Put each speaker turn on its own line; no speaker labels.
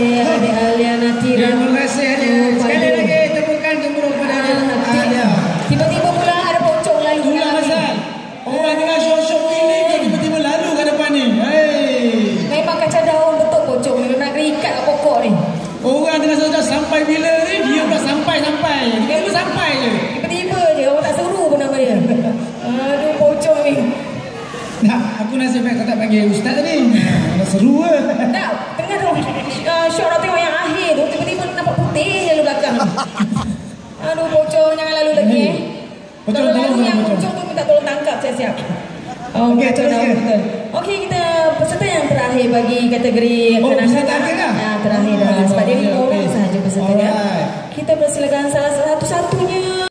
adik Aliana Tira.
Terima kasih adik. Sekali lagi tepukan gemuruh pada Alia.
Tiba-tiba pula ada pocong lalu.
Itulah pasal. Orang tengah show-show ini kau tiba-tiba lalu ke depan ni. Hei.
Memang kacau daun betul pocong ni. Nak ikat kat pokok ni.
Orang tengah sudah sampai bila ni, dia pula sampai-sampai. Dia pun sampai je.
Tiba-tiba je, orang tak seru pun nama dia. Aduh, pocong ni.
Nah, aku nasib baik kau tak panggil ustaz tadi. Dah seru ke?
Tak, tengah tu shot nak tengok yang akhir tu, tiba-tiba nampak putih lalu belakang. Aduh, pocong jangan lalu lagi
Pocong,
kalau lalu
tolong,
yang
pocong.
pocong tu minta tolong tangkap siap-siap.
Okey, teruskan.
Okey, kita peserta yang terakhir bagi kategori
peserta terakhir dah?
Terakhir dah. Sebab dia 5 orang sahaja pesertanya.
Alright.
Kita persilakan salah satu-satunya